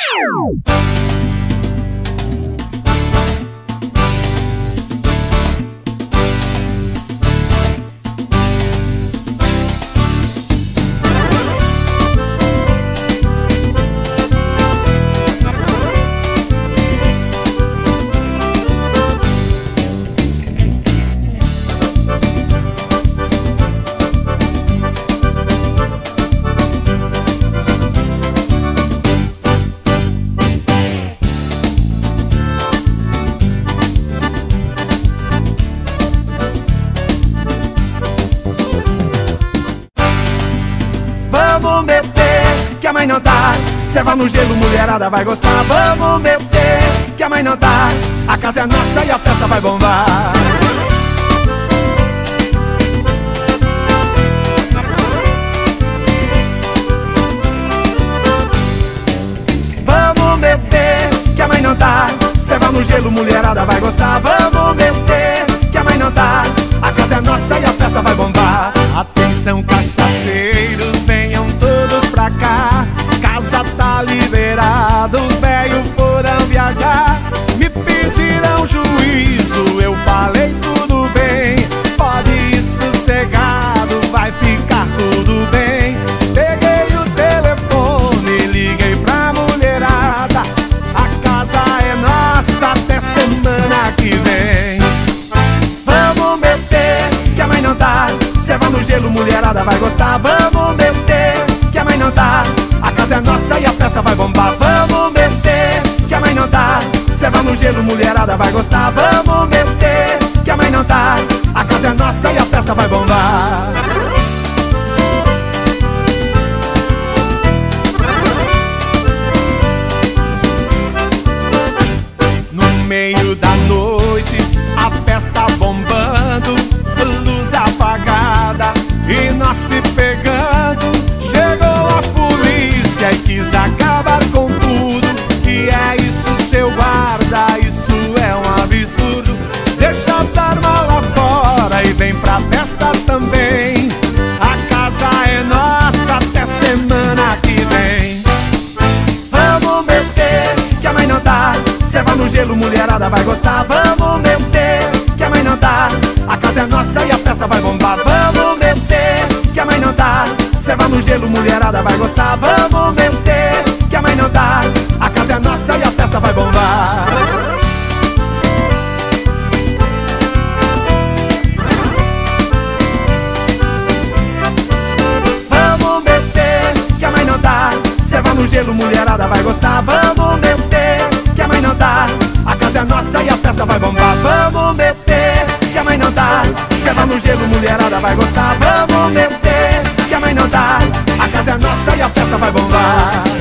Vamos meter, que a mãe não tá. Ceva no gelo, mulherada vai gostar. Vamos meter, que a mãe não tá. A casa é nossa e a festa vai bombar. Vamos meter, que a mãe não tá. Ceva no gelo, mulherada vai gostar. Vamos meter, que a mãe não tá. A casa é nossa e a festa vai bombar. Atenção, cachaceiros, venham todos pra cá. Casa tá liberada, os velhos foram viajar. Me pediram juízo, eu falei tudo bem. Pode ir sossegado, vai ficar tudo bem. Peguei o telefone, liguei pra mulherada. A casa é nossa até semana que vem. Vamos meter, que a mãe não tá. Ceva no gelo, mulherada vai gostar. Vamos meter, que a mãe não tá. A casa é nossa e a festa vai bombar. Vamos meter, que a mãe não tá. Ceva no gelo, mulherada vai gostar. Vamos meter, que a mãe não tá. A casa é nossa e a festa vai bombar. No meio da noite, a festa bombando, luz apagada e nós se pegando. Chegou a polícia e quis acabar com tudo. Que é isso, seu guarda? Isso é um absurdo. Deixa as armas lá fora e vem pra festa também. A casa é nossa até semana que vem. Vamos meter, que a mãe não tá. Ceva no gelo, mulherada vai gostar. Vamos meter, que a mãe não tá. A casa é nossa e a festa vai bombar. Vamos meter, que a mãe não tá. Ceva no gelo, mulherada vai gostar. Vamos meter, que a mãe não tá. A casa é nossa e a festa vai bombar. Vamos meter, que a mãe não tá. Ceva no gelo, mulherada vai gostar. Vamos meter, que a mãe não tá. A casa é nossa e a festa vai bombar. Vamos meter, que a mãe não tá. Ceva no gelo, mulherada vai gostar. Vamos meter, que a mãe não tá. A casa é nossa e a festa vai bombar.